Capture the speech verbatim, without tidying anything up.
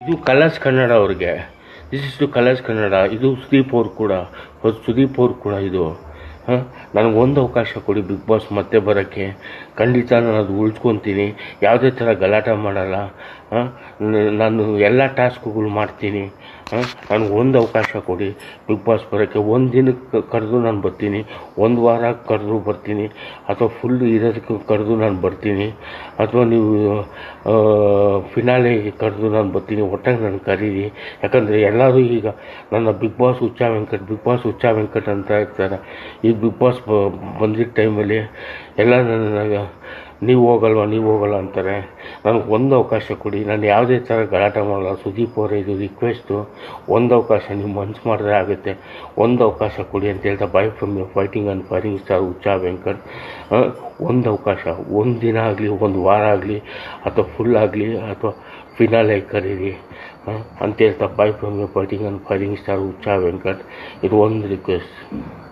ಇದು ಕಲರ್ಸ್ ಕನ್ನಡ ಅವ್ರಿಗೆ, this is to Colors Kannada. ಇದು ಸುದೀಪ್ ಅವ್ರು ಕೂಡ, ಸುದೀಪ್ ಅವ್ರು ಕೂಡ ಇದು. ಹಾಂ, ನನಗೊಂದು ಅವಕಾಶ ಕೊಡಿ ಬಿಗ್ ಬಾಸ್ ಮತ್ತೆ ಬರೋಕ್ಕೆ. ಖಂಡಿತ ನಾನು ಅದು ಉಳಿಸ್ಕೊತೀನಿ, ಯಾವುದೇ ಥರ ಗಲಾಟೆ ಮಾಡಲ್ಲ. ಹಾಂ, ನಾನು ಎಲ್ಲ ಟಾಸ್ಕ್ಗಳು ಮಾಡ್ತೀನಿ. ಹಾಂ, ನನಗೊಂದು ಅವಕಾಶ ಕೊಡಿ ಬಿಗ್ ಬಾಸ್ ಬರೋಕ್ಕೆ. ಒಂದು ದಿನಕ್ಕೆ ಕರೆದು ನಾನು ಬರ್ತೀನಿ, ಒಂದು ವಾರ ಕರೆದು ಬರ್ತೀನಿ, ಅಥವಾ ಫುಲ್ ಇರೋದಕ್ಕೆ ಕರೆದು ನಾನು ಬರ್ತೀನಿ, ಅಥವಾ ನೀವು ಫಿನಾಲೆಗೆ ಕರೆದು ನಾನು ಬರ್ತೀನಿ. ಒಟ್ಟಾಗಿ ನಾನು ಕರೀರಿ. ಯಾಕಂದರೆ ಎಲ್ಲರೂ ಈಗ ನನ್ನ big boss Huccha Venkat, big boss Huccha Venkat ಅಂತ ಇರ್ತಾರೆ. ಈ ಬಿಗ್ ಬಾಸ್ ಬಂದಿದ್ದ ಟೈಮಲ್ಲಿ ಎಲ್ಲ ನನ್ನ ನೀವು ಹೋಗಲ್ವ ನೀವು ಹೋಗಲ್ಲ ಅಂತಾರೆ. ನನಗೆ ಒಂದು ಅವಕಾಶ ಕೊಡಿ, ನಾನು ಯಾವುದೇ ಥರ ಗಲಾಟೆ ಮಾಡಲ್ಲ. ಸುದೀಪ್ ಅವರೇ, ಇದು ರಿಕ್ವೆಸ್ಟು, ಒಂದು ಅವಕಾಶ ನೀವು ಮನ್ಸು ಮಾಡಿದ್ರೆ ಆಗುತ್ತೆ. ಒಂದು ಅವಕಾಶ ಕೊಡಿ ಅಂತ ಹೇಳ್ತಾ, bye from you fighting and firing star Huccha Venkat. ಒಂದು ಅವಕಾಶ, ಒಂದು ದಿನ ಆಗಲಿ, ಒಂದು ವಾರ ಆಗಲಿ, ಅಥವಾ ಫುಲ್ ಆಗಲಿ, ಅಥವಾ ಫಿನಾಲೆ ಕರೀರಿ ಅಂತ ಹೇಳ್ತಾ, bye from you fighting and firing star Huccha Venkat. ಇದು ಒಂದು ರಿಕ್ವೆಸ್ಟ್.